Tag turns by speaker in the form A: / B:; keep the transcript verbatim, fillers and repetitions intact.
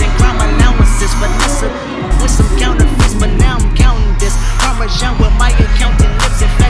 A: and crime allowances. Vanessa with some counterfeits, but now I'm counting this. Parmesan with my accountant lips and